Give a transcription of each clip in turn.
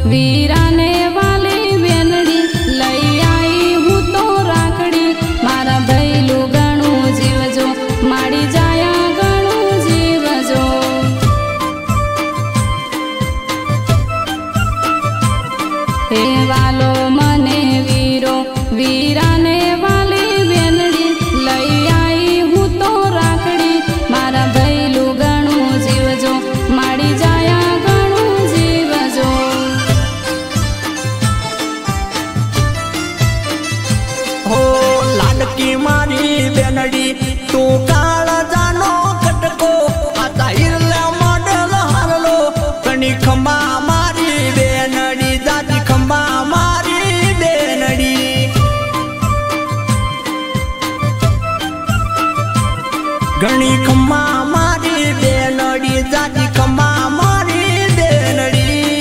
वीरा ने वाली बेनड़ी लई आई हूँ तो राखड़ी मारा भैलू गणु जीवजो माड़ी जाया गणु जीवजो। हे वालो मने वीरो वीरा ने वाली बेनड़ी लई आई हूँ तो राखड़ी मारा भैलू गणु जीवजो माड़ी जाया गणु जीवजो। हो लाडकी मारी बेनड़ी तू काल जानो कटको आता हिरला मॉडल हारलो कणी खंबा मारी बेनड़ी जाती खंबा मारी बेनड़ी। घणी खंबा मारी बेनड़ी जाती खंबा मारी बेनड़ी।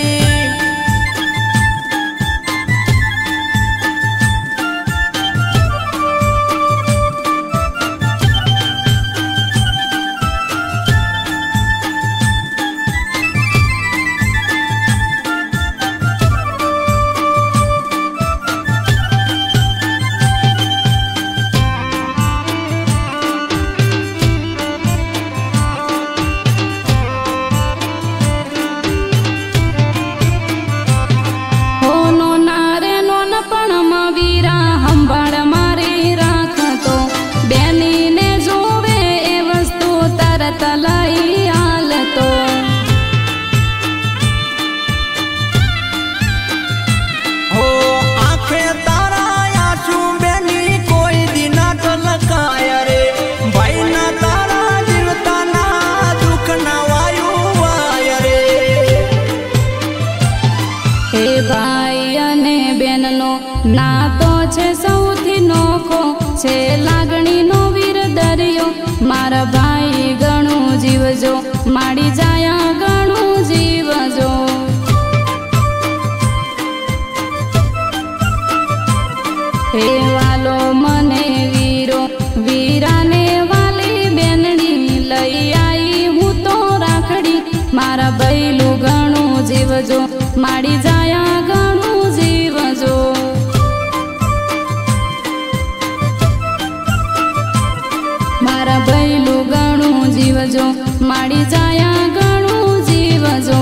नातो छे सौथी नोखो छे लागणी नो वीर दरियो मारा भाई गणु जीवजो माड़ी जाया गणु जीवजो। हे वालो मने वीरो वीरा ने वाली बेनड़ी लई आई हूँ तो राखड़ी मारा भैलू गणु जीवजो माड़ी जाया गणु जीवजो। मारा भैलू गणु जीवजो माड़ी जाया गणु जीवजो।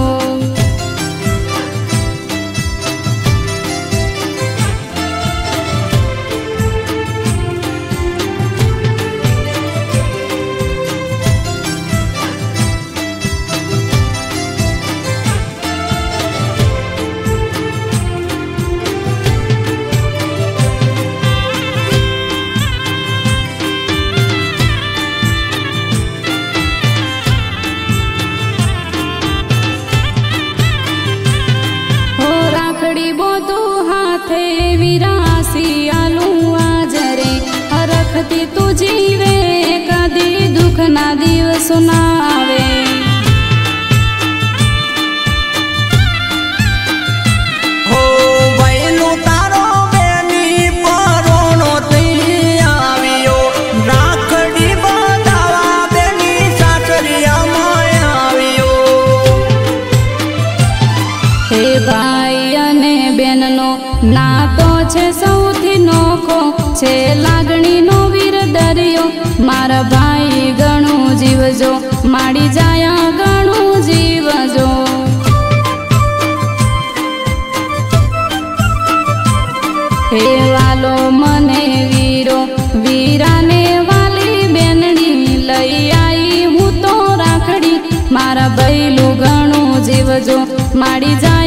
रखती तू जीवे कदी दुख ना दिवस सुनावे। हो भैलू तारो बेनी परोनो थई आवियो राखड़ी बंधावा बेनी सासरिया में आवियो। हे भाई अने बेननो नातो छे सौथी नोखो छे लागणी नो वीर दरियो मारा भाई गणु जीवजो माड़ी जाया गणु जीवजो। हे वालो मने वीरो वीरा ने वाली बेनड़ी लई आई हूँ तो राखड़ी मारा भैलू गणु जीवजो माड़ी जाया